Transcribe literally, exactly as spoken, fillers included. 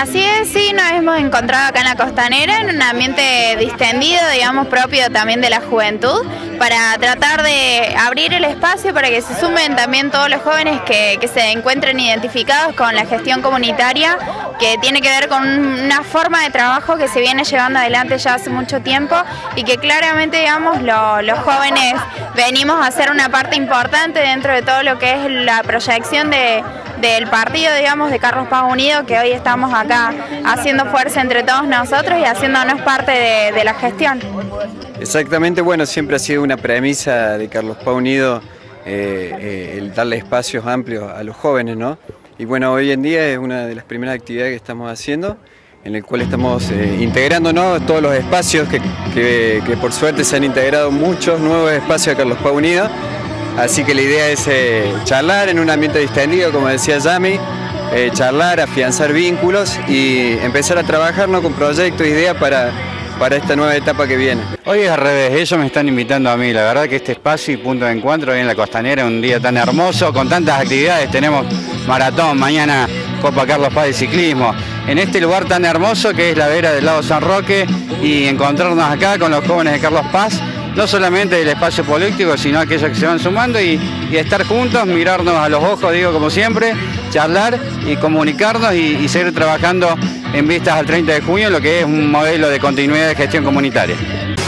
Así es, sí, nos hemos encontrado acá en la Costanera en un ambiente distendido, digamos, propio también de la juventud, para tratar de abrir el espacio para que se sumen también todos los jóvenes que, que se encuentren identificados con la gestión comunitaria, que tiene que ver con una forma de trabajo que se viene llevando adelante ya hace mucho tiempo y que claramente, digamos, lo, los jóvenes venimos a ser una parte importante dentro de todo lo que es la proyección de del partido, digamos, de Carlos Paz Unido, que hoy estamos acá haciendo fuerza entre todos nosotros y haciéndonos parte de, de la gestión. Exactamente, bueno, siempre ha sido una premisa de Carlos Paz Unido eh, eh, el darle espacios amplios a los jóvenes, ¿no? Y bueno, hoy en día es una de las primeras actividades que estamos haciendo, en el cual estamos eh, integrándonos todos los espacios que, que, que por suerte se han integrado muchos nuevos espacios a Carlos Paz Unido. Así que la idea es eh, charlar en un ambiente distendido, como decía Yami, eh, charlar, afianzar vínculos y empezar a trabajar, ¿no?, con proyectos, ideas para, para esta nueva etapa que viene. Hoy es al revés, ellos me están invitando a mí, la verdad que este espacio y punto de encuentro hoy en la Costanera, un día tan hermoso, con tantas actividades, tenemos maratón, mañana Copa Carlos Paz de ciclismo, en este lugar tan hermoso que es la vera del lago San Roque, y encontrarnos acá con los jóvenes de Carlos Paz, no solamente del espacio político, sino aquellos que se van sumando y, y estar juntos, mirarnos a los ojos, digo, como siempre, charlar y comunicarnos y, y seguir trabajando en vistas al treinta de junio, lo que es un modelo de continuidad de gestión comunitaria.